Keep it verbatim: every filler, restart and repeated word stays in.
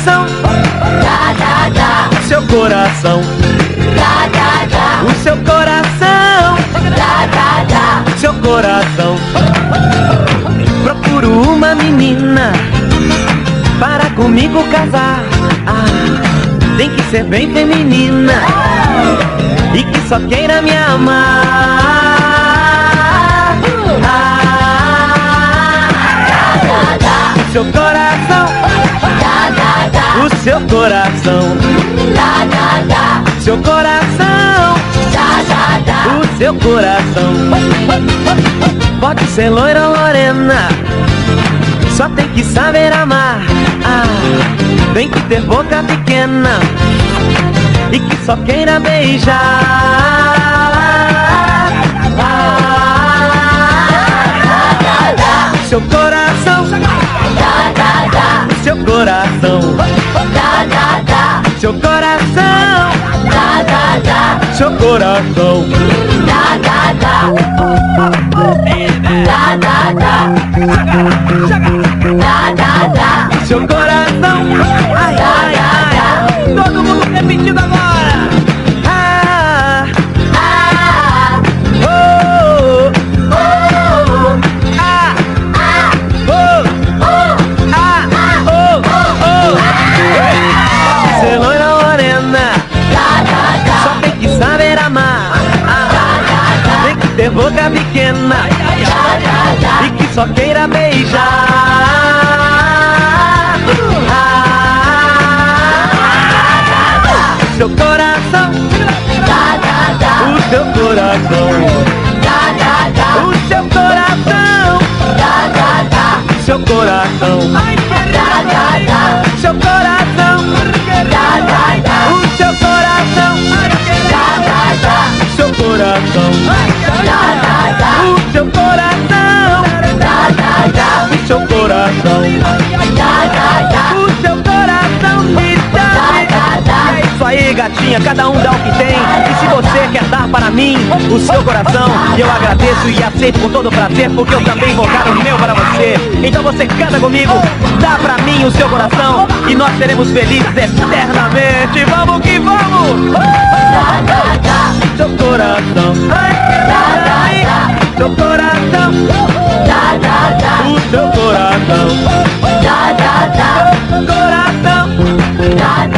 coração, dá, dá, dá, o seu coração, dá, dá, dá, o seu coração, dá, dá, dá. seu coração. Procuro uma menina para comigo casar. Ah, tem que ser bem feminina e que só queira me amar. Ah, o seu coração, Dá, dá, dá, o seu coração, dá, dá, dá, seu coração, dá, dá, dá. o seu coração. Pode ser loira ou morena, só tem que saber amar. Ah, tem que ter boca pequena e que só queira beijar. Ah, seu coração, Dá, dá, dá, seu coração, dá, dá, dá, seu coração, dá, dá, dá, seu coração. dá, dá, dá, dá, dá, dá, dá, dá, dá. Seu coração, ai, ai, ai. Todo mundo repetindo agora. Ah, Ah, oh, oh, ah, ah, oh, oh, ah, oh, oh. Ser loira ou morena, dá, dá, dá, só tem que saber amar. Ah, tem que ter boca pequena dá, dá, dá. e que só queira beijar. Seu coração, Dá, dá, dá, o seu coração, dá, dá, dá, o seu coração, dá, dá, dá, seu coração, dá, dá, dá, seu coração, dá, dá, dá, o seu coração, dá, dá, dá, seu coração, dá, dá, dá, o seu coração, dá, dá, dá, o seu coração, dá, dá, dá, o seu coração me dá, dá. dá, dá. É isso aí, gatinha, cada um dá o que tem. E se você quer dar para mim o seu coração, eu agradeço e aceito com todo prazer, porque eu também vou dar o meu para você. Então você canta comigo, dá pra mim o seu coração e nós seremos felizes eternamente. Vamos que vamos! Dá, dá, dá, Seu coração, dá, dá, dá, seu coração, dá, dá, dá, o seu coração, dá, dá, dá, coração, dá, dá.